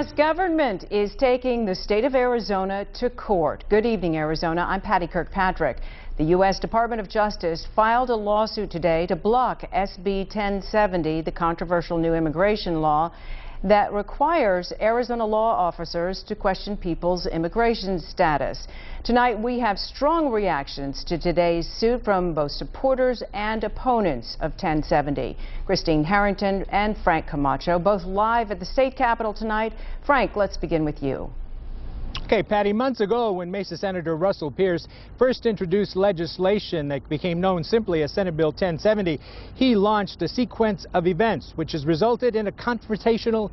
U.S. government is taking the state of Arizona to court. Good evening, Arizona. I'm Patty Kirkpatrick. The U.S. Department of Justice filed a lawsuit today to block SB 1070, the controversial new immigration law that requires Arizona law officers to question people's immigration status. Tonight, we have strong reactions to today's suit from both supporters and opponents of 1070. Christine Harrington and Frank Camacho, both live at the state capitol tonight. Frank, let's begin with you. Okay, Patty, months ago when Mesa Senator Russell Pierce first introduced legislation that became known simply as Senate Bill 1070, he launched a sequence of events which has resulted in a constitutional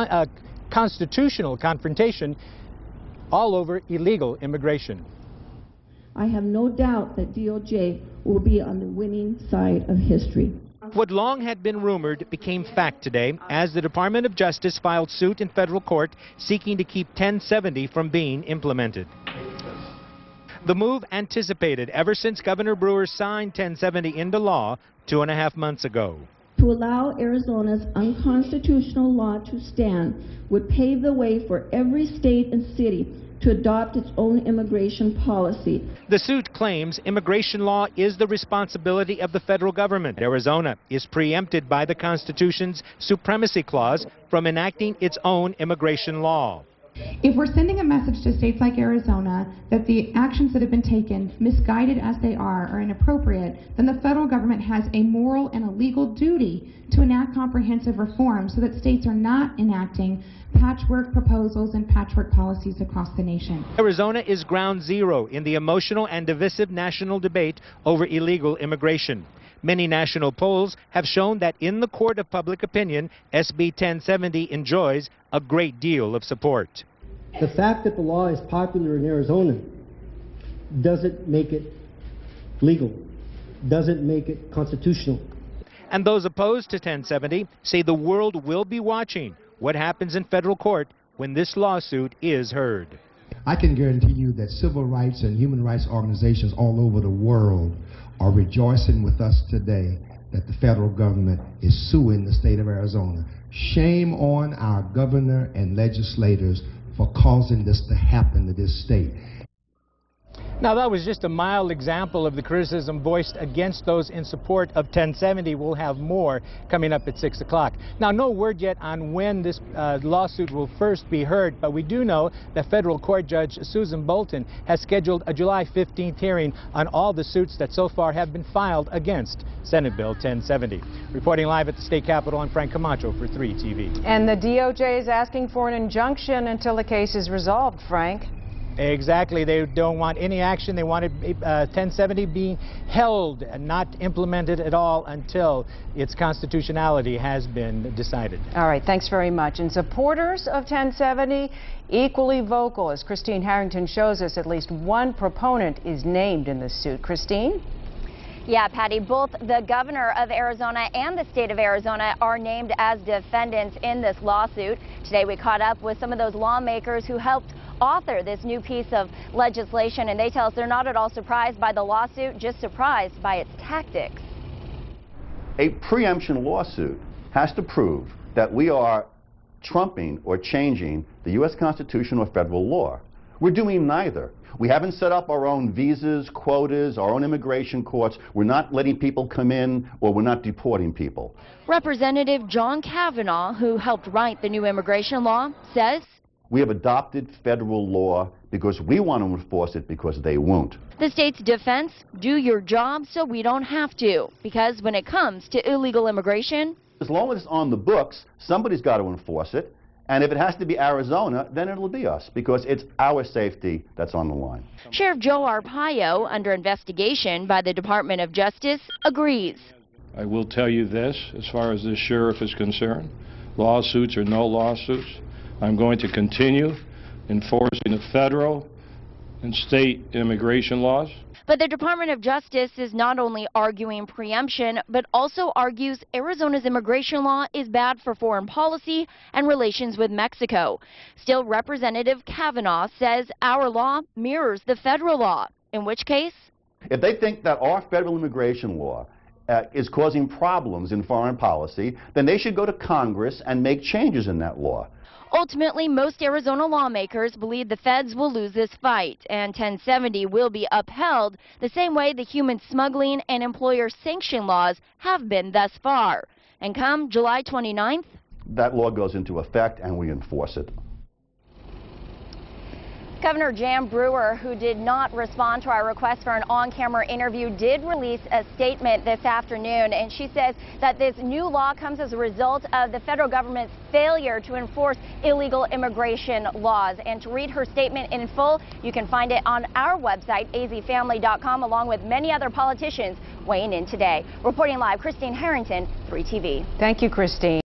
confrontation all over illegal immigration. I have no doubt that DOJ will be on the winning side of history. What long had been rumored became fact today as the Department of Justice filed suit in federal court seeking to keep 1070 from being implemented. The move anticipated ever since Governor Brewer signed 1070 into law 2.5 months ago. To allow Arizona's unconstitutional law to stand would pave the way for every state and city to adopt its own immigration policy. The suit claims immigration law is the responsibility of the federal government. Arizona is preempted by the Constitution's Supremacy Clause from enacting its own immigration law. If we're sending a message to states like Arizona that the actions that have been taken, misguided as they are inappropriate, then the federal government has a moral and a legal duty to enact comprehensive reform so that states are not enacting patchwork proposals and patchwork policies across the nation. Arizona is ground zero in the emotional and divisive national debate over illegal immigration. Many national polls have shown that in the court of public opinion, SB 1070 enjoys a great deal of support. The fact that the law is popular in Arizona doesn't make it legal, doesn't make it constitutional. And those opposed to 1070 say the world will be watching what happens in federal court when this lawsuit is heard. I can guarantee you that civil rights and human rights organizations all over the world are rejoicing with us today that the federal government is suing the state of Arizona. Shame on our governor and legislators for causing this to happen to this state. Now, that was just a mild example of the criticism voiced against those in support of 1070. We'll have more coming up at 6 o'clock. Now, no word yet on when this lawsuit will first be heard, but we do know that federal court judge Susan Bolton has scheduled a July 15th hearing on all the suits that so far have been filed against Senate Bill 1070. Reporting live at the state capitol, I'm Frank Camacho for 3 TV. And the DOJ is asking for an injunction until the case is resolved, Frank. Exactly. They don't want any action. They wanted 1070 being held and not implemented at all until its constitutionality has been decided. All right. Thanks very much. And supporters of 1070 equally vocal. As Christine Harrington shows us, at least one proponent is named in the suit. Christine? Yeah, Patty, both the governor of Arizona and the state of Arizona are named as defendants in this lawsuit. Today we caught up with some of those lawmakers who helped author this new piece of legislation, and they tell us they're not at all surprised by the lawsuit, just surprised by its tactics. A preemption lawsuit has to prove that we are trumping or changing the U.S. Constitution or federal law. We're doing neither. We haven't set up our own visas, quotas, our own immigration courts. We're not letting people come in, or we're not deporting people. Representative John Kavanaugh, who helped write the new immigration law, says we have adopted federal law because we want to enforce it because they won't. The state's defense, do your job so we don't have to, because when it comes to illegal immigration, as long as it's on the books, somebody's got to enforce it. And if it has to be Arizona, then it'll be us, because it's our safety that's on the line. Sheriff Joe Arpaio, under investigation by the Department of Justice, agrees. I will tell you this, as far as this sheriff is concerned, lawsuits or no lawsuits, I'm going to continue enforcing the federal and state immigration laws. But the Department of Justice is not only arguing preemption, but also argues Arizona's immigration law is bad for foreign policy and relations with Mexico. Still, Representative Kavanaugh says our law mirrors the federal law, in which case, if they think that our federal immigration law is causing problems in foreign policy, then they should go to Congress and make changes in that law. Ultimately, most Arizona lawmakers believe the feds will lose this fight, and 1070 will be upheld the same way the human smuggling and employer sanction laws have been thus far. And come July 29th, that law goes into effect and we enforce it. Governor Jan Brewer, who did not respond to our request for an on-camera interview, did release a statement this afternoon, and she says that this new law comes as a result of the federal government's failure to enforce illegal immigration laws. And to read her statement in full, you can find it on our website, azfamily.com, along with many other politicians weighing in today. Reporting live, Christine Harrington, 3TV. Thank you, Christine.